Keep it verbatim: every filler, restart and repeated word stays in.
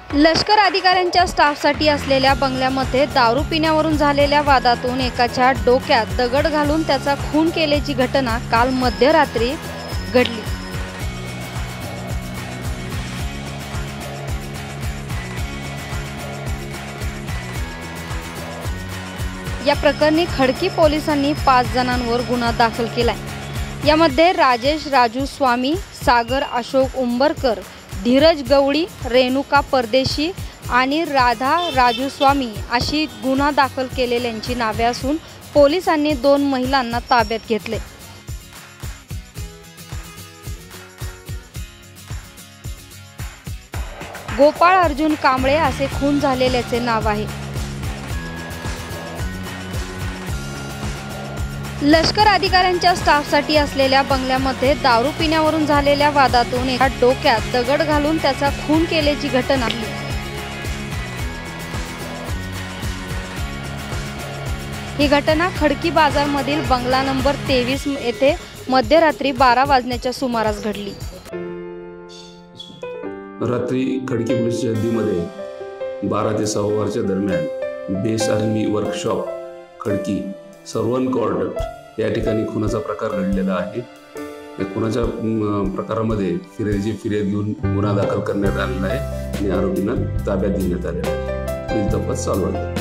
लष्कर अधिकाऱ्यांच्या स्टाफसाठी असलेल्या बंगल्यामध्ये दारू पिण्यावरून झालेल्या वादातून एकाच्या डोक्यात दगड घालून त्याचा खून केल्याची घटना काल मध्यरात्री घडली। या प्रकरणी खडकी पोलिसांनी पाच जणांवर गुन्हा दाखल केलाय। यामध्ये राजेश राजू स्वामी, सागर अशोक उंबरकर, धीरज गवळी, रेणुका परदेशी आणि राधा राजू स्वामी अशी गुन्हा दाखल केलेल्यांची नावे असून पोलिसांनी दोन महिलांना ताब्यात घेतले। गोपाळ अर्जुन कांबळे असे खून झालेल्याचे नाव आहे। लष्कर अधिकाऱ्यांच्या स्टाफसाठी असलेल्या बंगल्यामध्ये दारू पिण्यावरून झालेल्या वादातून एका डोक्यात दगड घालून त्याचा खून केल्याची घटना घडली। ही घटना खडकी बाजारमधील बंगला नंबर तेवीस येथे मध्यरात्री बारा वाजण्याच्या सुमारास घडली। रात्री खडकी पोलीस हद्दीमध्ये बारा ते सव्वाच्या दरम्यान बेस आर्मी वर्कशॉप खडकी सर्वन कोर्ट या ठिकाणी खुनाचा प्रकार घडलेला आहे। या खुनाच्या प्रकारामध्ये फिर्यादीची फिर्याद घेऊन गुन्हा दाखल करण्यात आलेला आहे आणि आरोपींना ताब्यात घेण्यात आलेला आहे। तपास चालू आहे।